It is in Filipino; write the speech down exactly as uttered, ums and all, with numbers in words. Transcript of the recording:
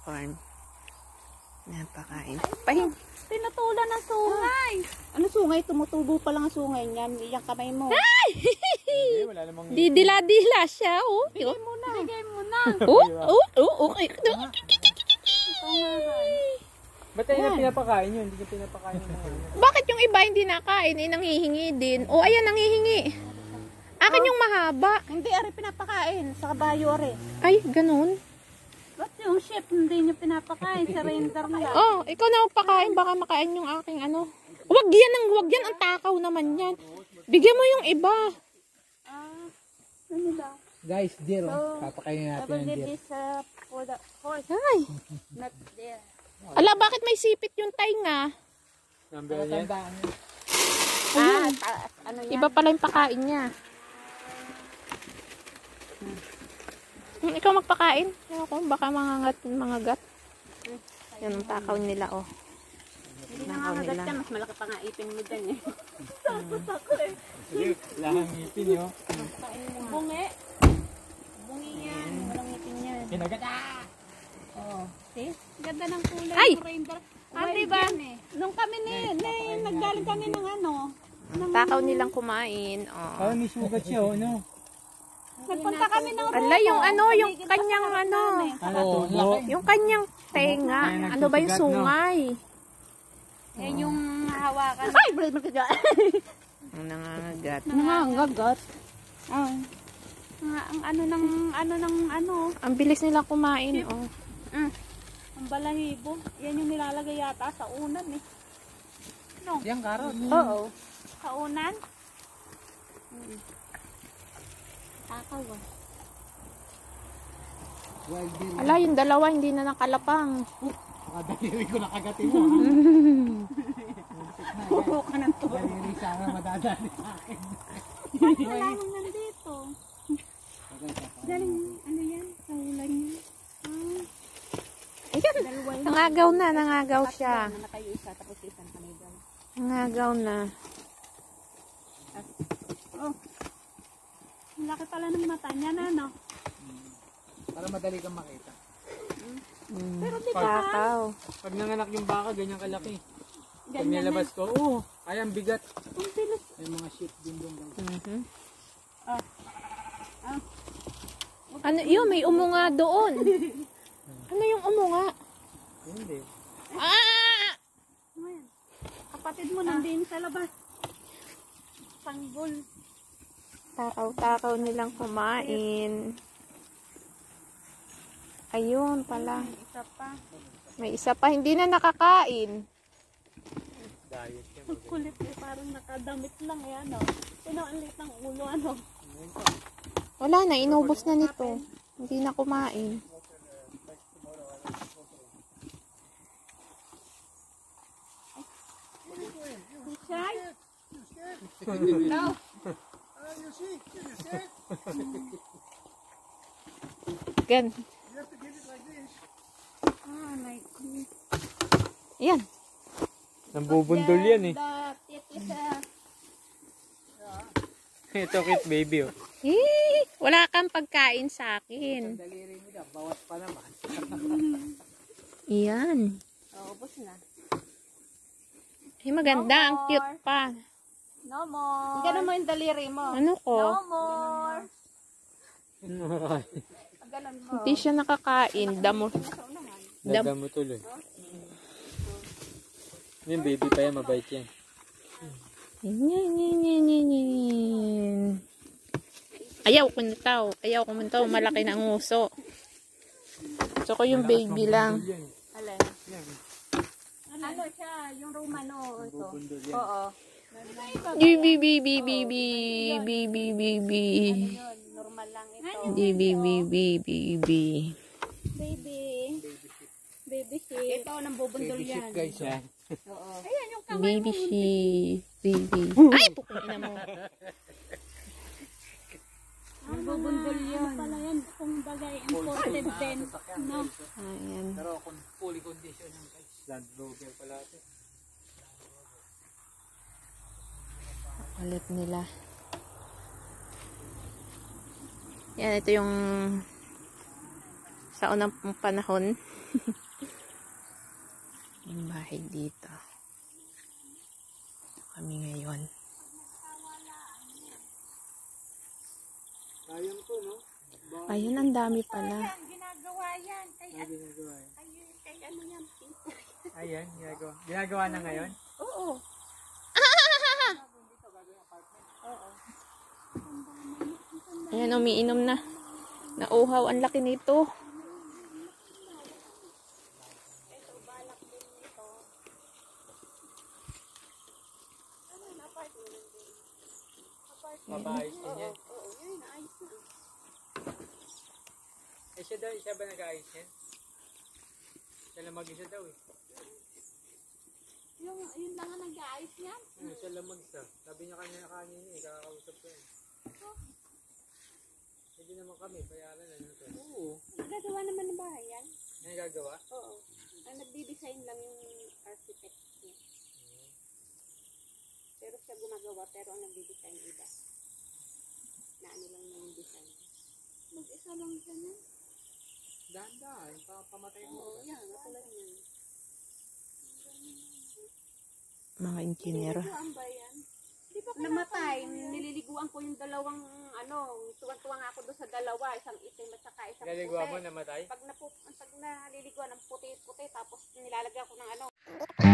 farm. Napakain. Pahing. Tinutulan ng sungay. Ano sungay? Tumutubo pa lang ang sungay niyan. Iyang kamay mo. Ay! Wala namang Didila-dila siya. Oh. Bigay mo na. Bigay mo na. Oh, oh, oh, okay. Ba't tayo na pinapakain yun? Hindi ka pinapakain yung mga yun. Bakit yung iba hindi nakain? Eh, nanghihingi din. O, ayan, nanghihingi. Akin yung mahaba. Hindi, ari pinapakain. Sa kabayo, ari. Ay, ganun. Ba't yung chef hindi nyo pinapakain? Surrender na. Oh, ikaw na magpakain. Baka makain yung aking ano. Wag yan ang wag yan. Ang takaw naman yan. Bigyan mo yung iba. Ah, ano ba? Guys, deal. So, Papakainin I natin will yung leave deal. this uh, for the horse. Ay. Not there. Ala, bakit may sipit yung tainga? Number yan. Ah, taas. Ano yan? Iba pala yung pakain niya. Hmm, ikaw magpakain. Ako, baka mangangat mga gat. Yan ang takaw nila, oh. Hindi Takaw na nga nila. magat ka. Mas malaki pa nga ipin mo dyan eh. Sige, wala kang ngipin yun. Bungi. Bungi yan. Walang ipin yan. Kinagat ah! Oh. See? Ganda ng kulay. Ay! Surrender. Ah, Wild diba? yan eh. Nung kami ni, ni naggaling kami ng ano, Takaw nilang kumain, oh. Ah, may sugat siya, oh, no? nagpunta kami ng Ala, yung ano, yung kanyang ano. Ano to? Yung kanyang tenga. Ano ba yung sungay? Yan yung hawakan. Ay, balik mo ka dyan. Ang nangangagat. Nangangagat. Oh. Ang, ang ano ng ano ng ano. Ang bilis nila kumain, oh. Mm. Ang balahibo. Yan yung nilalagay yata sa unan eh. No? Yan, karot. Oo. Sa unan? Hmm. Takaw ah. Wild deal. Ala, yung dalawa hindi na nakalapang. Makadaliri ko nakagatin mo, ha? Puro ka ng to. Daliri sana madadali sa akin. Wala nang nandito. Galing, ano yan? Sa ulan yan. Ah. Ayan, nangagaw na, nangagaw siya. Na tayo isa, tapos isang kanigal. Nangagaw na. Oh. Ang laki pala ng mata niya na, no? Para madali kang makita. Mm. Pero di ba? Takaw. Pag nanganak yung baka, ganyan kalaki. Pag Ganyan nilabas ko, oh, ay ang bigat. Ang bilis. May mga sheep din doon. guys. Mhm. Ah. Ah. Ano yun? May umunga doon. Ano yung umunga? Hindi. Ah! Ano yan? Kapatid mo nandun sa labas. Sanggol. Takaw-takaw nilang kumain. Ayun pala. Isa pa. May isa pa hindi na nakakain. Diet yan. Ang kulit eh. Parang nakadamit lang eh. Ano? Sino ang lit ng ulo? Ano? Wala na, inubos na nito. Hindi na kumain. Shy? No. Gan. Ah, my goodness. Yan. Nambubundol yan eh. That it is a... Ito cute baby, oh. Eh, wala kang pagkain sa akin. Daliri mo daw, bawat pa naman. Yan. Oh, ubos na. Ay, maganda. Ang cute pa. No more. Ganun mo yung daliri mo. Ano ko? No more. Ganun mo. Hindi siya nakakain. Damo. Dam Daga mo tuloy. Yung baby pa yan, mabait yan. Yan, yan, yan, yan, yan. Ayaw ko nito. Ayaw ko nito. Malaki na ang uso. Gusto ko yung baby lang. Alin? Ano siya? Yung Romano. Ito. Oo. Baby, baby, baby, baby, baby. Yun, normal lang ito. Baby, baby, baby. Baby. Baby sheep. Ito, nang bubundol Baby sheep yan. guys, ha? Oo. Ayan, yung kamay Baby mo. sheep. Baby. Ay, pukin na mo. Nagbubundol yan. Ano pala yan? Kung bagay, imported din. No? Ayan. Pero kung fully condition yung guys. Land Rover pala ito. Ulit nila. Yan, ito yung taon ng panahon. Yung bahay dito. Kami ngayon. Sayang to, no? Ayun, ang dami pala. Yan, ginagawa yan. Kay, Ay, ginagawa yan. kay, kay ano yan. Ayan, ginagawa. Ginagawa na ngayon? Oo. Ayan, umiinom na. Nauhaw, ang laki nito. Mabaayos din yan. Oo, yun, naayos na. Eh, siya, daw, siya ba nag-aayos yan? Siya lang mag-isa daw eh. Yung, yun lang ang nag-aayos niyan. Hmm, siya lang mag-isa. Sabi niya kanina kanina eh, kakakausap ko yan. Hindi naman kami, bayaran na nito. Oo. Nagagawa naman ng bahay yan. Ano gagawa? Oo. Ang nagdi-design lang yung architect niya. Pero siya gumagawa, pero ang nagdi-design iba. Na ano lang yung design. Mag-isa lang siya na. Dahan-dahan, pa pamatay mo. Oo, yan. Katulad niyan. Mga engineer. Nililiguan ba yan? Di ba namatay? Nililiguan ko yung dalawang, ano, tuwang-tuwang ako doon sa dalawa. Isang itim at saka isang Naliguan mo, puti. namatay? Pag, napu pag naliliguan ng puti-puti, tapos nilalagyan ko ng ano,